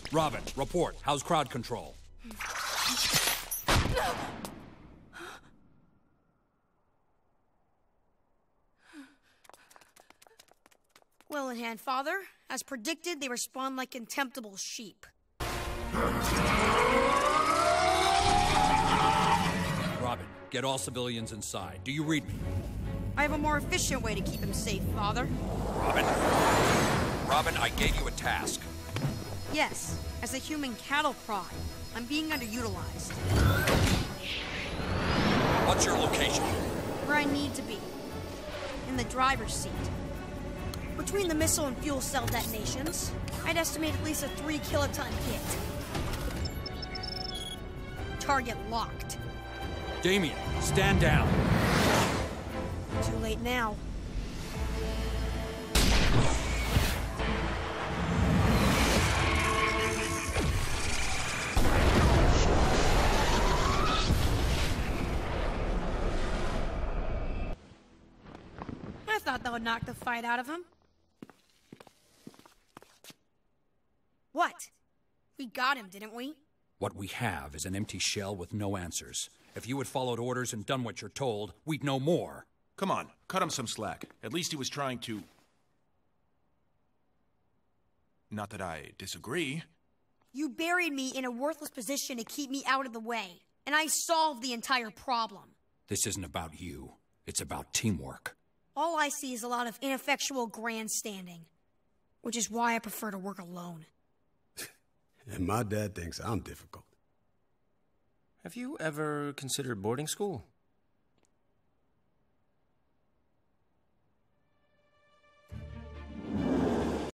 Robin, report. How's crowd control? Well in hand, Father. As predicted, they respond like contemptible sheep. Robin, get all civilians inside. Do you read me? I have a more efficient way to keep him safe, Father. Robin? Robin, I gave you a task. Yes, as a human cattle prod, I'm being underutilized. What's your location? Where I need to be. In the driver's seat. Between the missile and fuel cell detonations, I'd estimate at least a 3-kiloton hit. Target locked. Damian, stand down. Too late now. I thought that would knock the fight out of him. What? We got him, didn't we? What we have is an empty shell with no answers. If you had followed orders and done what you're told, we'd know more. Come on, cut him some slack. At least he was trying to... Not that I disagree. You buried me in a worthless position to keep me out of the way, and I solved the entire problem. This isn't about you. It's about teamwork. All I see is a lot of ineffectual grandstanding, which is why I prefer to work alone. And my dad thinks I'm difficult. Have you ever considered boarding school?